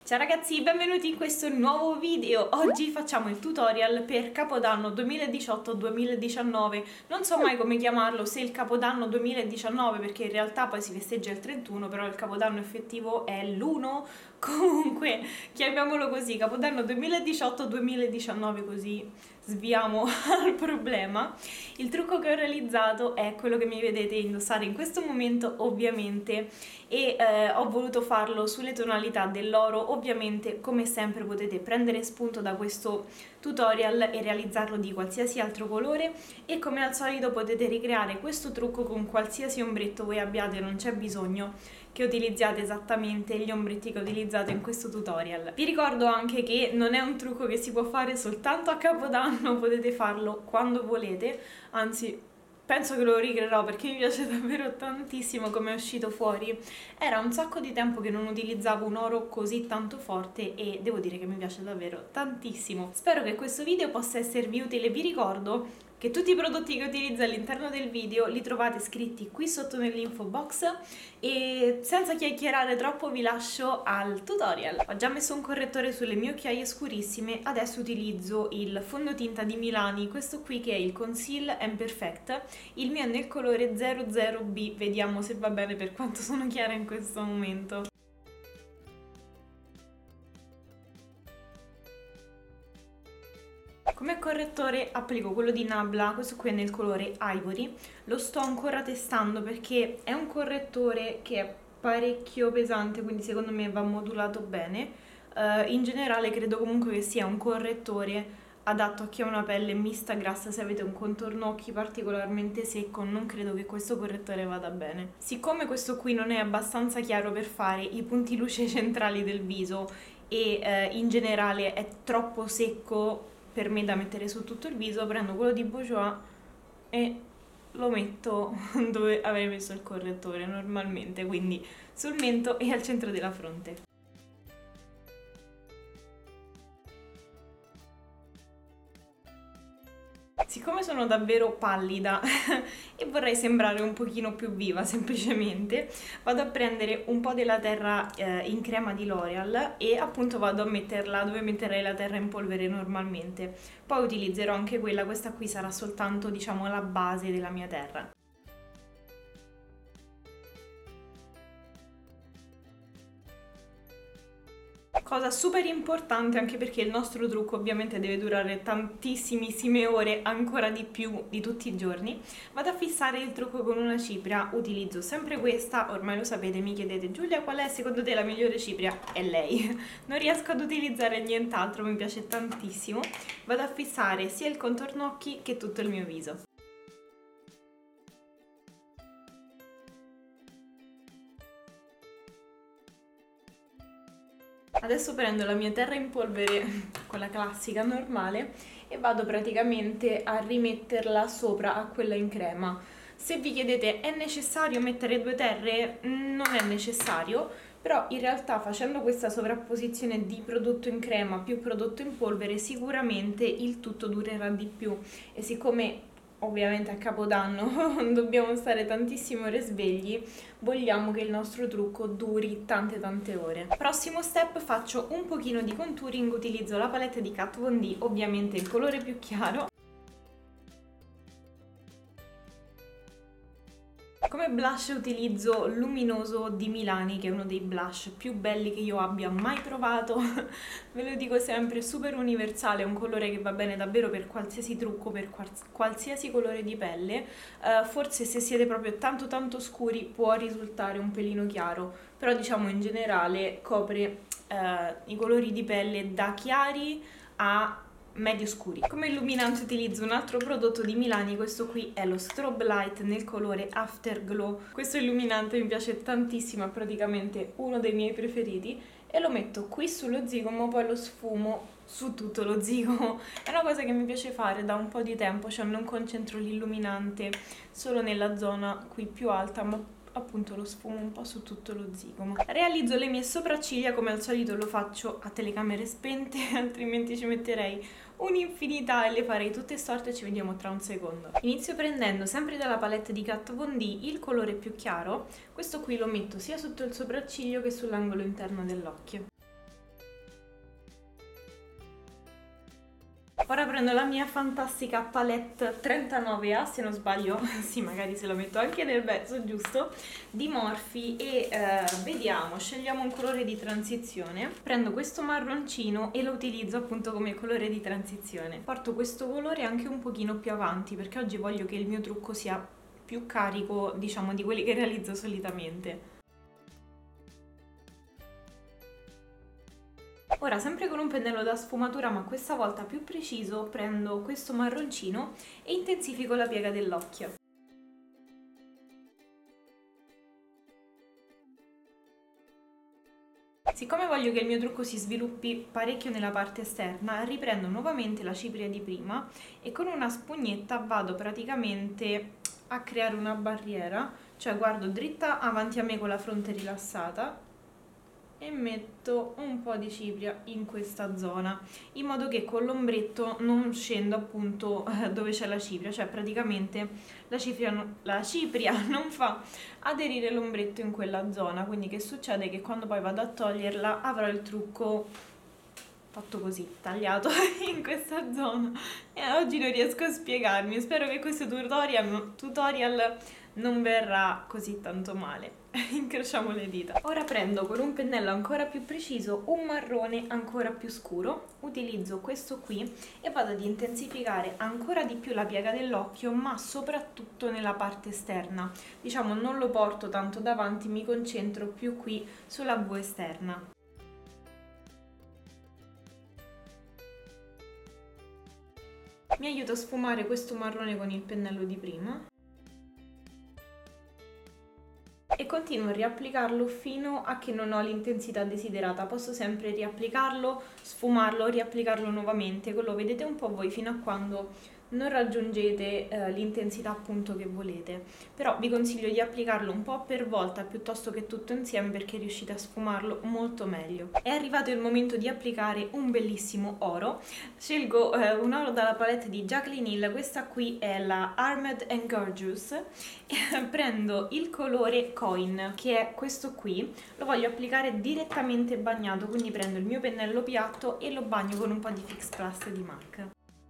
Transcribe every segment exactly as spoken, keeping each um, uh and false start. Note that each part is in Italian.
Ciao ragazzi, benvenuti in questo nuovo video. Oggi facciamo il tutorial per Capodanno duemiladiciotto duemiladiciannove. Non so mai come chiamarlo, se il Capodanno duemiladiciannove, perché in realtà poi si festeggia il trentuno, però il Capodanno effettivo è l'uno. Comunque, chiamiamolo così, Capodanno duemiladiciotto duemiladiciannove, così sviamo al problema. Il trucco che ho realizzato è quello che mi vedete indossare in questo momento, ovviamente, e eh, ho voluto farlo sulle tonalità dell'oro. Ovviamente, come sempre, potete prendere spunto da questo tutorial e realizzarlo di qualsiasi altro colore, e come al solito potete ricreare questo trucco con qualsiasi ombretto voi abbiate, non c'è bisogno che utilizziate esattamente gli ombretti che ho utilizzato in questo tutorial. Vi ricordo anche che non è un trucco che si può fare soltanto a Capodanno, potete farlo quando volete, anzi penso che lo ricreerò perché mi piace davvero tantissimo come è uscito fuori. Era un sacco di tempo che non utilizzavo un oro così tanto forte e devo dire che mi piace davvero tantissimo. Spero che questo video possa esservi utile. Vi ricordo che tutti i prodotti che utilizzo all'interno del video li trovate scritti qui sotto nell'info box, e senza chiacchierare troppo vi lascio al tutorial. Ho già messo un correttore sulle mie occhiaie scurissime, adesso utilizzo il fondotinta di Milani, questo qui che è il Conceal and Perfect. Il mio è nel colore zero zero B, vediamo se va bene per quanto sono chiara in questo momento. Come correttore applico quello di Nabla, questo qui è nel colore Ivory. Lo sto ancora testando perché è un correttore che è parecchio pesante, quindi secondo me va modulato bene. Uh, in generale credo comunque che sia un correttore adatto a chi ha una pelle mista grassa. Se avete un contorno occhi particolarmente secco, non credo che questo correttore vada bene. Siccome questo qui non è abbastanza chiaro per fare i punti luce centrali del viso e uh, in generale è troppo secco per me da mettere su tutto il viso, prendo quello di Bourjois e lo metto dove avrei messo il correttore normalmente, quindi sul mento e al centro della fronte. Siccome sono davvero pallida e vorrei sembrare un pochino più viva semplicemente, vado a prendere un po' della terra eh, in crema di L'Oreal e appunto vado a metterla dove metterei la terra in polvere normalmente. Poi utilizzerò anche quella, questa qui sarà soltanto, diciamo, la base della mia terra. Cosa super importante, anche perché il nostro trucco ovviamente deve durare tantissimissime ore, ancora di più di tutti i giorni, vado a fissare il trucco con una cipria. Utilizzo sempre questa, ormai lo sapete, mi chiedete: Giulia, qual è secondo te la migliore cipria? È lei. Non riesco ad utilizzare nient'altro, mi piace tantissimo. Vado a fissare sia il contorno occhi che tutto il mio viso. Adesso prendo la mia terra in polvere, quella classica normale, e vado praticamente a rimetterla sopra a quella in crema. Se vi chiedete: è necessario mettere due terre? Non è necessario, però in realtà facendo questa sovrapposizione di prodotto in crema più prodotto in polvere sicuramente il tutto durerà di più, e siccome ovviamente a Capodanno dobbiamo stare tantissime ore svegli, vogliamo che il nostro trucco duri tante tante ore. Prossimo step, faccio un pochino di contouring, utilizzo la palette di Kat Von D, ovviamente il colore più chiaro. Come blush utilizzo Luminoso di Milani, che è uno dei blush più belli che io abbia mai provato. Ve lo dico sempre, super universale, è un colore che va bene davvero per qualsiasi trucco, per qualsiasi colore di pelle. Uh, forse se siete proprio tanto tanto scuri può risultare un pelino chiaro, però diciamo in generale copre uh, i colori di pelle da chiari a medio scuri. Come illuminante utilizzo un altro prodotto di Milani, questo qui è lo Strobe Light nel colore Afterglow. Questo illuminante mi piace tantissimo, è praticamente uno dei miei preferiti, e lo metto qui sullo zigomo, poi lo sfumo su tutto lo zigomo. È una cosa che mi piace fare da un po' di tempo, cioè non concentro l'illuminante solo nella zona qui più alta, ma appunto lo sfumo un po' su tutto lo zigomo. Realizzo le mie sopracciglia, come al solito lo faccio a telecamere spente, altrimenti ci metterei un'infinità e le farei tutte storte. Ci vediamo tra un secondo. Inizio prendendo sempre dalla palette di Kat Von D il colore più chiaro. Questo qui lo metto sia sotto il sopracciglio che sull'angolo interno dell'occhio. Ora prendo la mia fantastica palette trentanove A, se non sbaglio, sì magari se la metto anche nel mezzo, giusto, di Morphe e eh, vediamo, scegliamo un colore di transizione. Prendo questo marroncino e lo utilizzo appunto come colore di transizione. Porto questo colore anche un pochino più avanti perché oggi voglio che il mio trucco sia più carico, diciamo, di quelli che realizzo solitamente. Ora, sempre con un pennello da sfumatura, ma questa volta più preciso, prendo questo marroncino e intensifico la piega dell'occhio. Siccome voglio che il mio trucco si sviluppi parecchio nella parte esterna, riprendo nuovamente la cipria di prima e con una spugnetta vado praticamente a creare una barriera, cioè guardo dritta avanti a me con la fronte rilassata e metto un po' di cipria in questa zona, in modo che con l'ombretto non scendo appunto dove c'è la cipria, cioè praticamente la cipria, no, la cipria non fa aderire l'ombretto in quella zona, quindi che succede? Che quando poi vado a toglierla avrò il trucco fatto così, tagliato in questa zona e oggi non riesco a spiegarmi, spero che questo tutorial, tutorial non verrà così tanto male. Incrociamo le dita. Ora prendo con un pennello ancora più preciso un marrone ancora più scuro, utilizzo questo qui e vado ad intensificare ancora di più la piega dell'occhio, ma soprattutto nella parte esterna. Diciamo non lo porto tanto davanti, mi concentro più qui sulla bua esterna. Mi aiuto a sfumare questo marrone con il pennello di prima e continuo a riapplicarlo fino a che non ho l'intensità desiderata. Posso sempre riapplicarlo, sfumarlo, riapplicarlo nuovamente, quello vedete un po' voi fino a quando non raggiungete eh, l'intensità appunto che volete. Però vi consiglio di applicarlo un po' per volta piuttosto che tutto insieme perché riuscite a sfumarlo molto meglio. È arrivato il momento di applicare un bellissimo oro. Scelgo eh, un oro dalla palette di Jaclyn Hill, questa qui è la Armed and Gorgeous. Prendo il colore Coin, che è questo qui, lo voglio applicare direttamente bagnato, quindi prendo il mio pennello piatto e lo bagno con un po' di Fix Plus di MAC.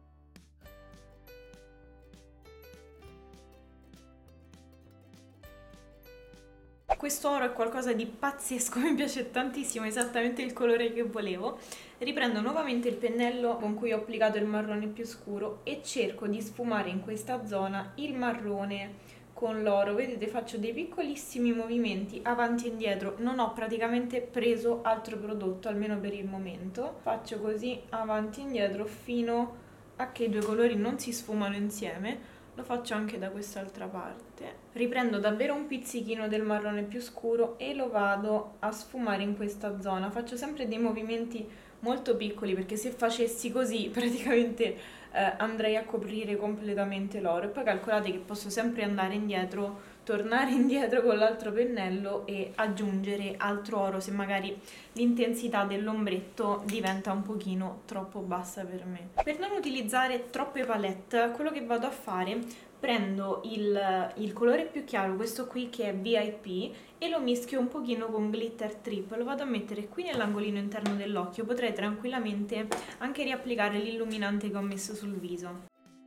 Questo oro è qualcosa di pazzesco, mi piace tantissimo, è esattamente il colore che volevo. Riprendo nuovamente il pennello con cui ho applicato il marrone più scuro e cerco di sfumare in questa zona il marrone con l'oro. Vedete, faccio dei piccolissimi movimenti avanti e indietro, non ho praticamente preso altro prodotto, almeno per il momento. Faccio così avanti e indietro fino a che i due colori non si sfumano insieme. Lo faccio anche da quest'altra parte. Riprendo davvero un pizzichino del marrone più scuro e lo vado a sfumare in questa zona. Faccio sempre dei movimenti molto piccoli perché se facessi così praticamente eh, andrei a coprire completamente l'oro. E poi calcolate che posso sempre andare indietro, tornare indietro con l'altro pennello e aggiungere altro oro se magari l'intensità dell'ombretto diventa un pochino troppo bassa per me. Per non utilizzare troppe palette, quello che vado a fare, prendo il, il colore più chiaro, questo qui che è V I P, e lo mischio un pochino con Glitter Trip, lo vado a mettere qui nell'angolino interno dell'occhio, potrei tranquillamente anche riapplicare l'illuminante che ho messo sul viso.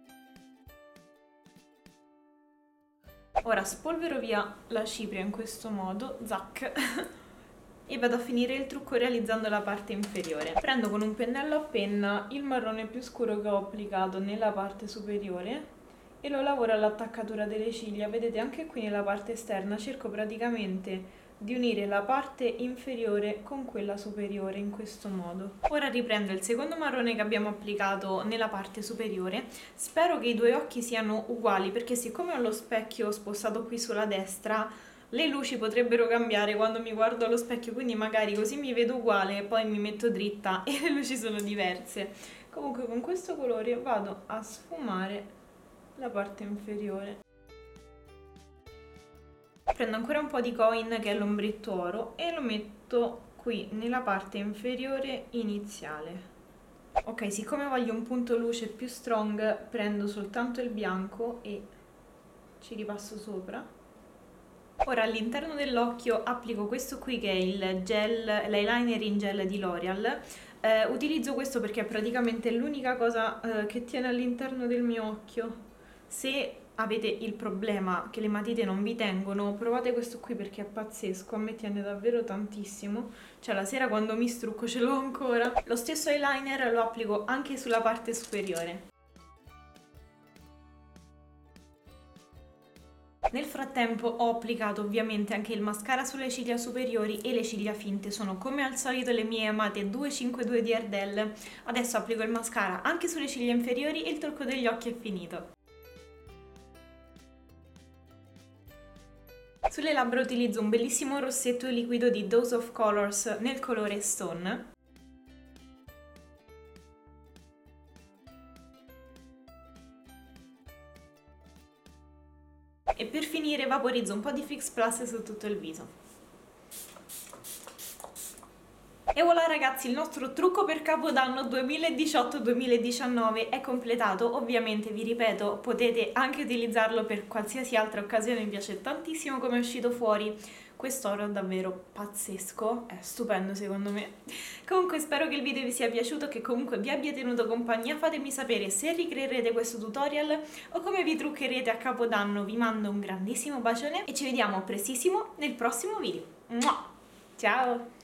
Ora spolvero via la cipria in questo modo, zac, e vado a finire il trucco realizzando la parte inferiore. Prendo con un pennello a penna il marrone più scuro che ho applicato nella parte superiore e lo lavoro all'attaccatura delle ciglia. Vedete, anche qui nella parte esterna cerco praticamente di unire la parte inferiore con quella superiore in questo modo. Ora riprendo il secondo marrone che abbiamo applicato nella parte superiore. Spero che i due occhi siano uguali perché siccome ho lo specchio spostato qui sulla destra, le luci potrebbero cambiare quando mi guardo allo specchio, quindi magari così mi vedo uguale e poi mi metto dritta e le luci sono diverse. Comunque con questo colore vado a sfumare la parte inferiore. Prendo ancora un po' di Coin, che è l'ombretto oro, e lo metto qui nella parte inferiore iniziale. Ok, siccome voglio un punto luce più strong, prendo soltanto il bianco e ci ripasso sopra. Ora all'interno dell'occhio applico questo qui che è il gel, l'eyeliner in gel di L'Oreal. Eh, utilizzo questo perché è praticamente l'unica cosa eh, che tiene all'interno del mio occhio. Se avete il problema che le matite non vi tengono, provate questo qui perché è pazzesco, a me tiene davvero tantissimo. Cioè la sera quando mi strucco ce l'ho ancora. Lo stesso eyeliner lo applico anche sulla parte superiore. Nel frattempo ho applicato ovviamente anche il mascara sulle ciglia superiori e le ciglia finte, sono come al solito le mie amate due cinque due di Ardell. Adesso applico il mascara anche sulle ciglia inferiori e il trucco degli occhi è finito. Sulle labbra utilizzo un bellissimo rossetto liquido di Dose of Colors nel colore Stone. E per finire vaporizzo un po' di Fix Plus su tutto il viso. E voilà ragazzi, il nostro trucco per Capodanno duemiladiciotto duemiladiciannove è completato. Ovviamente vi ripeto, potete anche utilizzarlo per qualsiasi altra occasione, mi piace tantissimo come è uscito fuori. Quest'oro è davvero pazzesco, è stupendo secondo me. Comunque spero che il video vi sia piaciuto, che comunque vi abbia tenuto compagnia. Fatemi sapere se ricreerete questo tutorial o come vi truccherete a Capodanno. Vi mando un grandissimo bacione e ci vediamo prestissimo nel prossimo video. Ciao!